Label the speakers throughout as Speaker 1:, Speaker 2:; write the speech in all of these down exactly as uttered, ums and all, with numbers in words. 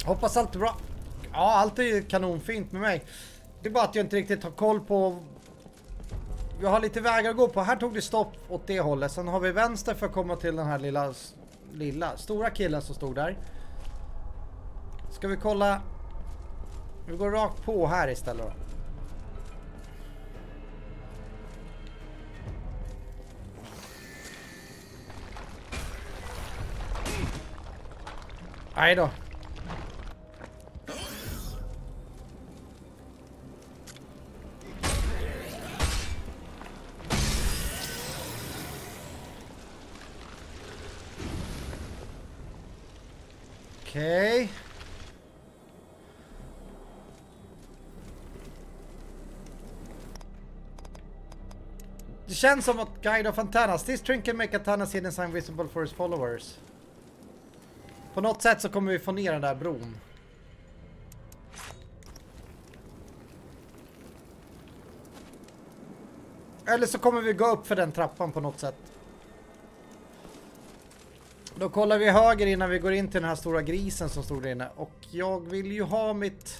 Speaker 1: Hoppas allt är bra. Ja, allt är kanonfint med mig. Det är bara att jag inte riktigt har koll på... Vi har lite vägar att gå på. Här tog det stopp åt det hållet. Sen har vi vänster för att komma till den här lilla, lilla stora killen som stod där. Ska vi kolla... Vi går rakt på här istället då. Nej då. Okej. Okay. Det känns som att Guide of Antanas. This trinket can make Antanas hidden sign visible for his followers. På något sätt så kommer vi få ner den där bron. Eller så kommer vi gå upp för den trappan på något sätt. Då kollar vi höger innan vi går in till den här stora grisen som stod där inne. Och jag vill ju ha mitt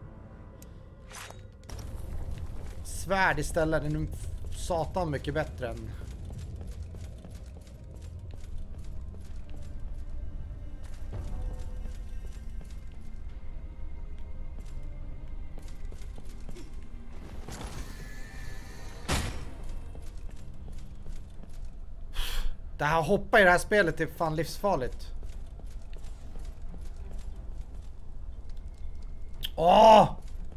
Speaker 1: svärd istället. Den är satan mycket bättre än... Det här hoppa i det här spelet är fan livsfarligt. Åh!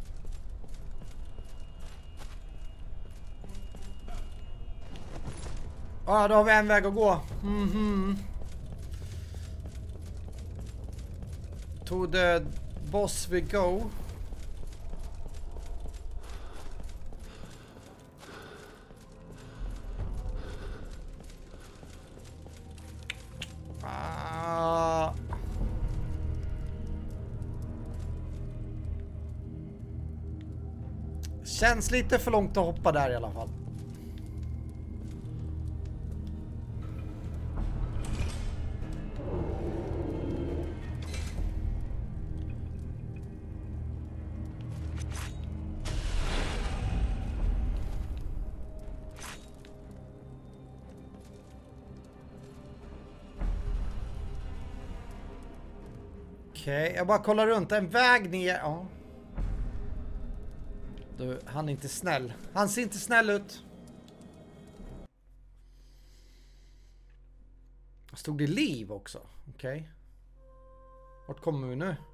Speaker 1: Ja, då har vi en väg att gå. Mhm. To the boss we go. Känns lite för långt att hoppa där i alla fall. Okej, okay, jag bara kollar runt. En väg ner. Ja. Du, han är inte snäll. Han ser inte snäll ut. Stod det liv också? Okej. Okay. Vart kommer vi nu?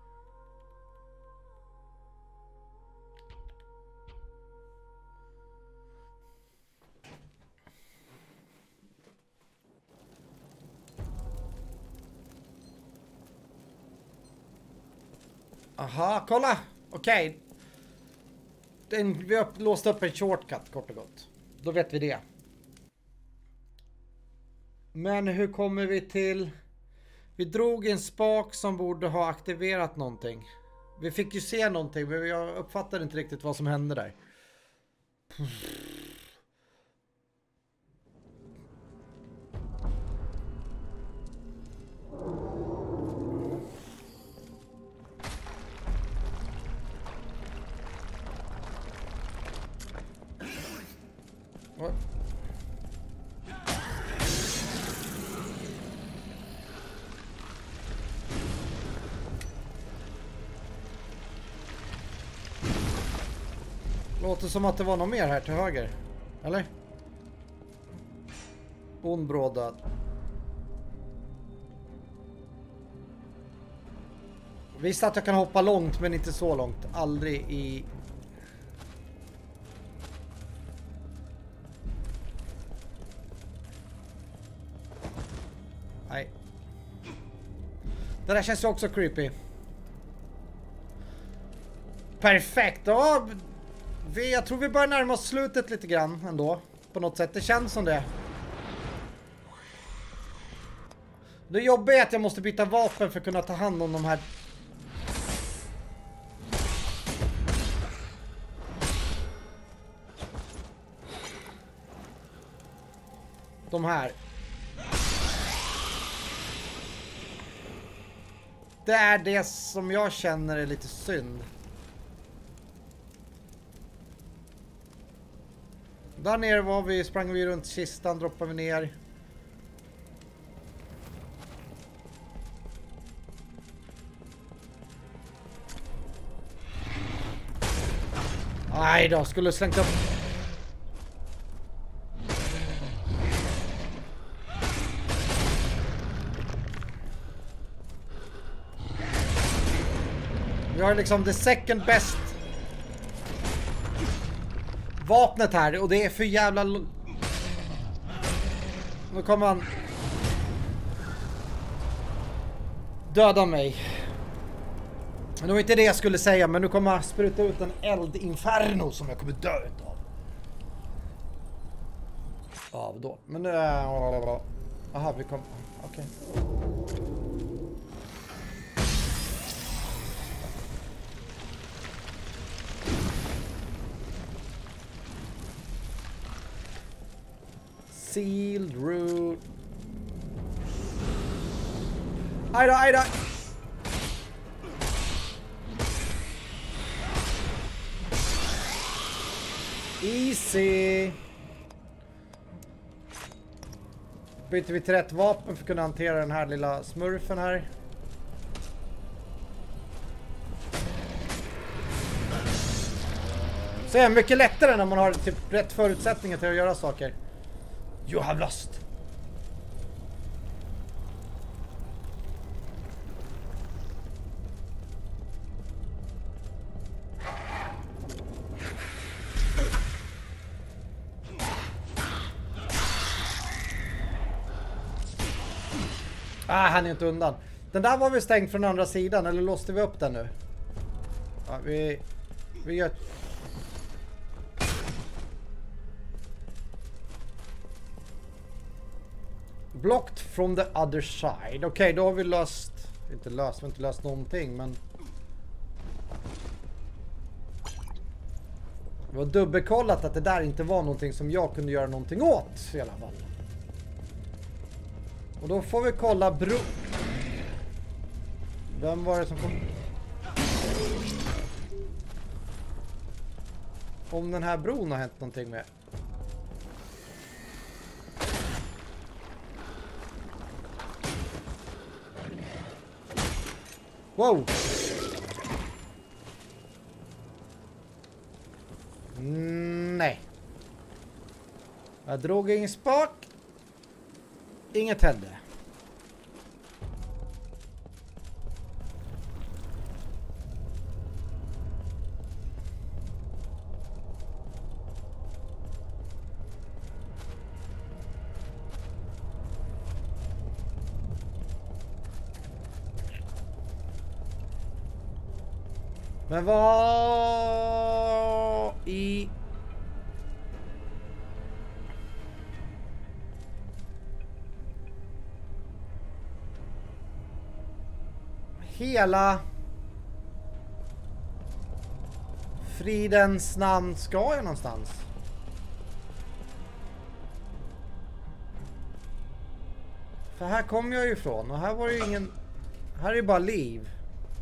Speaker 1: Aha, kolla! Okej. Okay. Den, vi har låst upp en shortcut kort och gott. Då vet vi det. Men hur kommer vi till... Vi drog en spak som borde ha aktiverat någonting. Vi fick ju se någonting, men jag uppfattade inte riktigt vad som hände där. What? Låter som att det var något mer här till höger. Eller? Ondbråda. Visst att jag kan hoppa långt, men inte så långt. Aldrig i... Nej. Det där känns ju också creepy. Perfekt. Ja, vi, jag tror vi börjar närma oss slutet lite grann ändå. På något sätt. Det känns som det. Det jobbiga är att jag måste byta vapen för att kunna ta hand om de här. De här. det är det som jag känner är lite synd. Där nere var vi, sprang vi runt kistan, droppade vi ner. Nej då, skulle slängt upp. Vi har liksom the second best vapnet här och det är för jävla... Nu kommer han döda mig. Men det var inte det jag skulle säga, men nu kommer jag spruta ut en eldinferno som jag kommer dö utav. Ja, då. Men nu är... Aha, vi kom... Okej. Okay. Sealed route. Aj då, aj då. Easy. Byter vi till rätt vapen för att kunna hantera den här lilla smurfen här. Så är det mycket lättare när man har typ rätt förutsättningar till att göra saker. You have lost. Ah, han är inte undan. Den där var vi stängt från andra sidan, eller låste vi upp den nu? Ja, vi... Vi gör... Blocked from the other side. Okej, okay, då har vi löst... Inte löst, vi har inte löst någonting, men... Det var dubbelkollat att det där inte var någonting som jag kunde göra någonting åt i alla fall. Och då får vi kolla bro... Vem var det som kom... Om den här bron har hänt någonting med. Wow! Mm, nej. Jag drog ingen spak. Inget hände. Men vad i... Hela fridens namn ska jag någonstans? För här kom jag ju ifrån och här var ju ingen... Här är ju bara liv.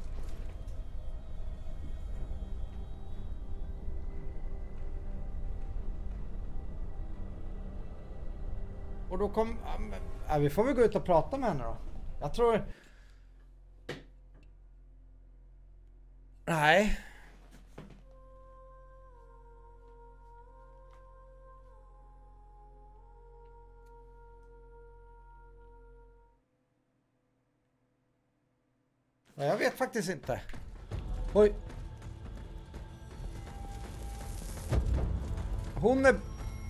Speaker 1: Och då kom... Ja, vi får väl gå ut och prata med henne då. Jag tror... Nej. Ja, jag vet faktiskt inte. Oj. Hon är...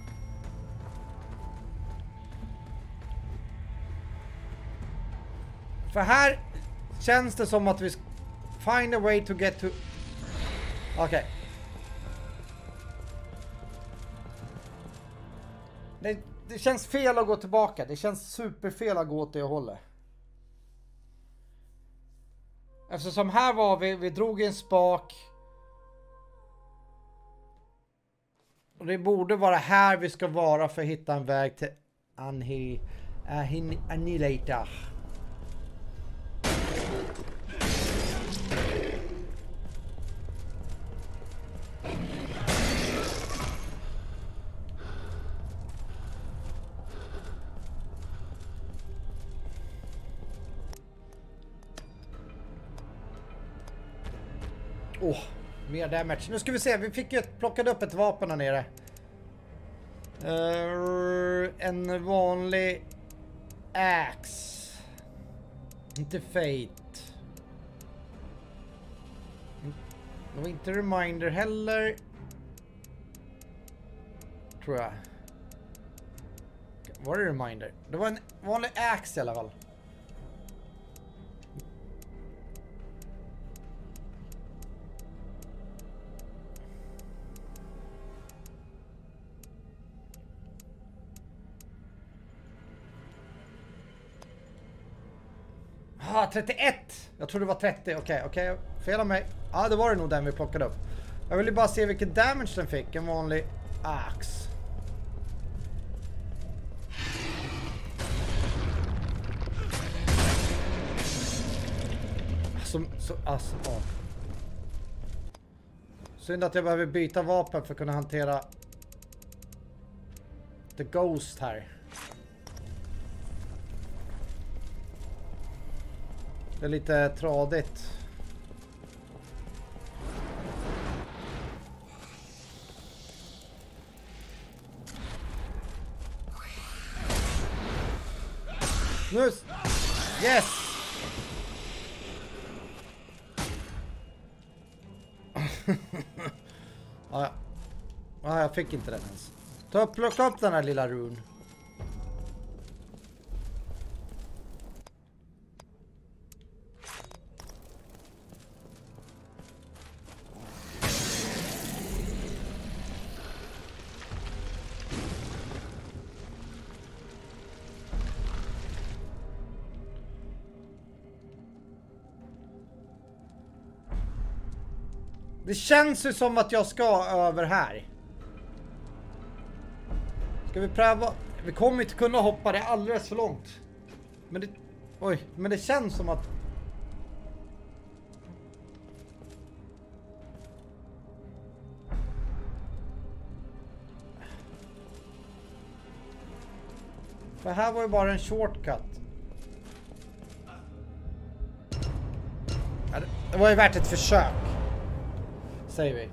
Speaker 1: För här känns det som att vi ska find a way to get to... Okej. Okay. Det, det känns fel att gå tillbaka. Det känns superfel att gå åt det hållet. Eftersom här var vi, vi drog en spak. Och det borde vara här vi ska vara för att hitta en väg till Anhi, Anhi, Annihilator. Åh, oh, mer damage. Nu ska vi se, vi fick ju ett, plockade upp ett vapen här nere. Uh, en vanlig axe. Inte fate. Det var inte reminder heller. Tror jag. Var det reminder? Det var en vanlig axe i alla fall. Ah, trettioett! Jag tror det var trettio. Okej, okay, okej. Okay. Fel av mig. Ja, ah, det var det nog den vi plockade upp. Jag ville bara se vilken damage den fick. En vanlig axe. Som, så, alltså, oh. Synd att jag behöver byta vapen för att kunna hantera The Ghost här. Det är lite tradigt. Nu! Yes! Ja, ja, jag fick inte den ens. Ta och plocka upp den här lilla run. Det känns ju som att jag ska över här. Ska vi pröva? Vi kommer inte kunna hoppa, det alldeles för långt. Men det... Oj, men det känns som att... För här var ju bara en shortcut. Ja, det var ju värt ett försök. Säger vi.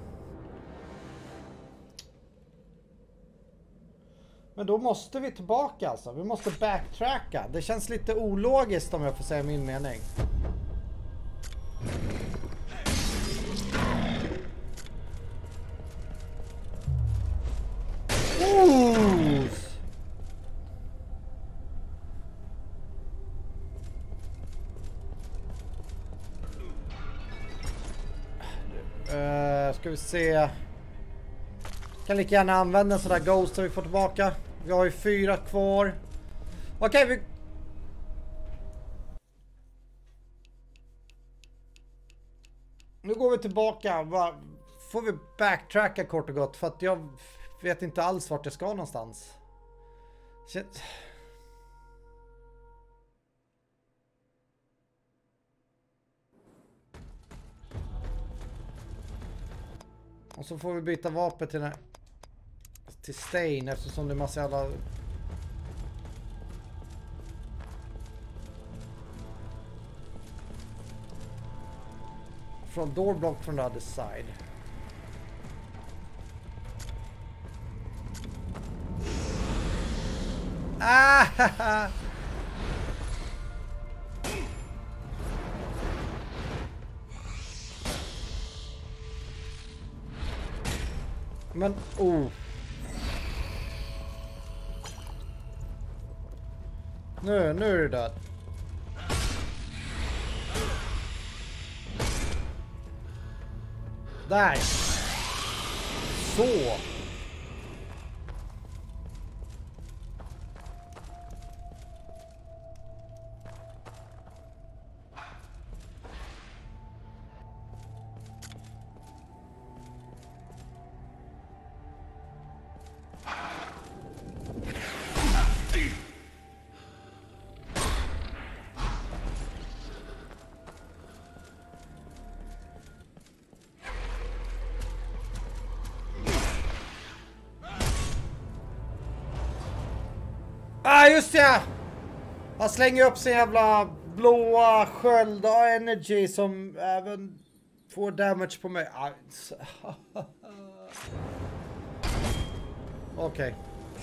Speaker 1: Men då måste vi tillbaka alltså. Vi måste backtracka. Det känns lite ologiskt om jag får säga min mening. Ooh. Uh, ska vi se. Kan lika gärna använda en sån där ghost så vi får tillbaka. Vi har ju fyra kvar. Okej, okay, vi... Nu går vi tillbaka. Får vi backtracka kort och gott. För att jag vet inte alls vart jag ska någonstans. Shit. Och så får vi byta vapen till den här, till Stain eftersom det är massa jävla... Från door block from the other side. Ah! Men, oh. Nu, nu är det död. Där. Så. Ah, just det! Han slänger upp sin jävla blåa sköld och energy som även Får damage på mig. Okej. Okay.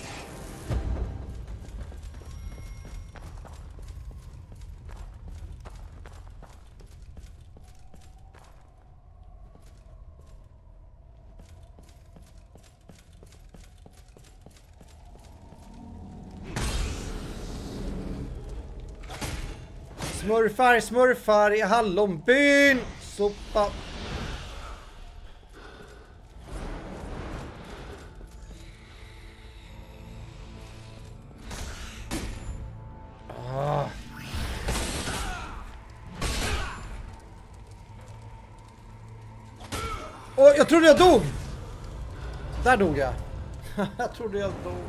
Speaker 1: Smurfar, smurfar i hallonbyn. Sopa. Ah. Åh, jag trodde jag dog. Där dog jag. Jag trodde jag dog.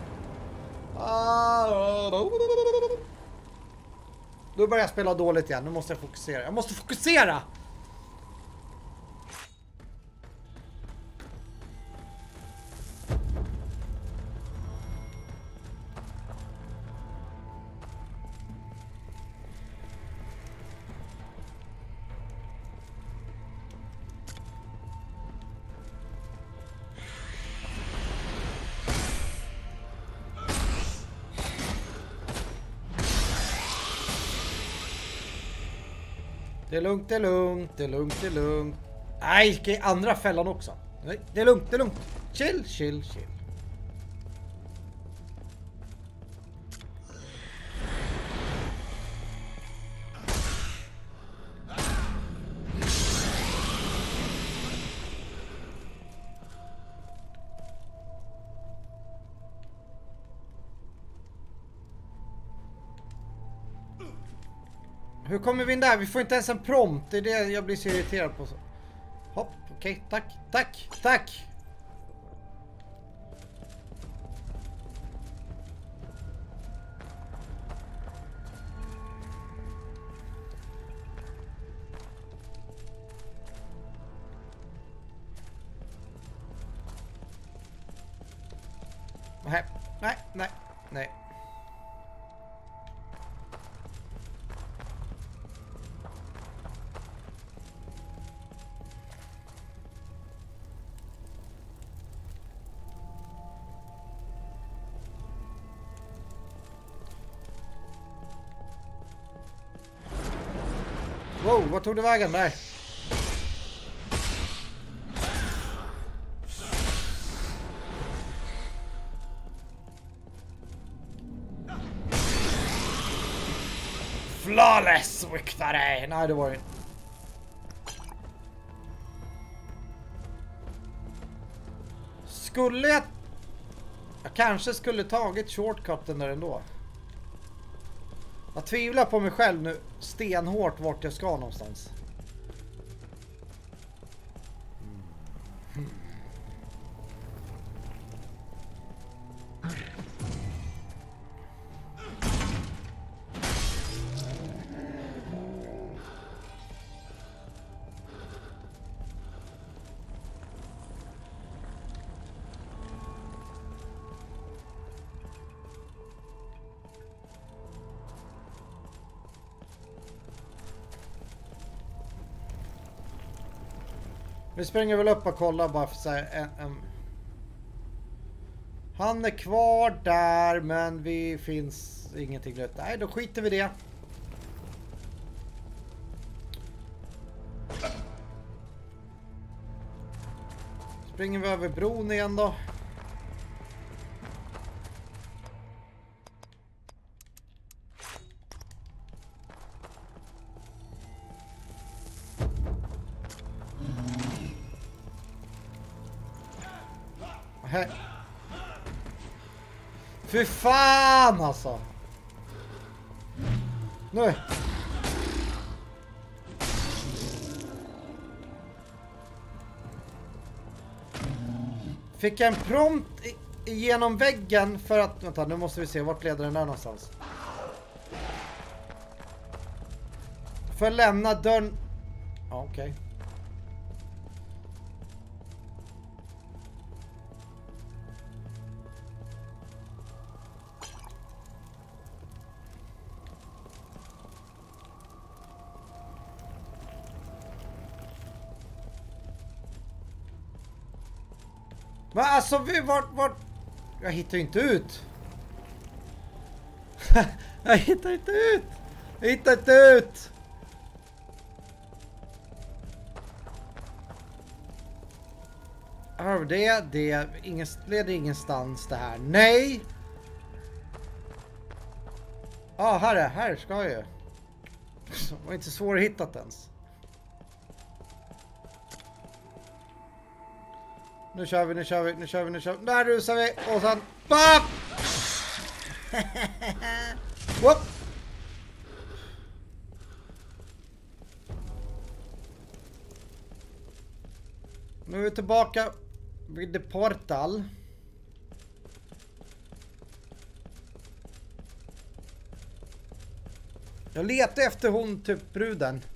Speaker 1: Ah. Då börjar jag spela dåligt igen. Nu måste jag fokusera. Jag måste fokusera! Det är lugnt, det är lugnt, det är lugnt, det är lugnt. Nej, ska i andra fällan också. Nej, det är lugnt, det är lugnt. Chill, chill, chill. Hur kommer vi in där? Vi får inte ens en prompt. Det är det jag blir så irriterad på. Hopp, okej. Okay. Tack, tack, tack. Nej, nej, nej, nej. Wow, vad tog det vägen där? Flawless victory! Nej, det var det. Skulle jag... Jag kanske skulle tagit shortcutten där ändå. Jag tvivlar på mig själv nu stenhårt vart jag ska någonstans. Mm. Vi springer väl upp och kollar bara för sig. En, en... Han är kvar där, men vi finns ingenting nytt. Nej, då skiter vi det. Springer vi över bron igen då. Fy fan alltså. Nu. Fick jag en prompt genom väggen för att... Vänta, nu måste vi se. Vart leder den där någonstans? För att lämna dörren... Ja, okej. Okay. Men alltså, vi vart, vart... Jag hittar inte ut. Jag hittar inte ut. Jag hittar inte ut. Hör det, det ingen, leder ingenstans det här. Nej. Ja, ah, här är, här ska jag ju. Det var inte svårt att hitta ens. Nu kör vi, nu kör vi, nu kör vi, nu kör vi. Där rusar vi och sen... BAM! Whoop! Nu är vi tillbaka vid The Portal. Jag letar efter hon, typ bruden.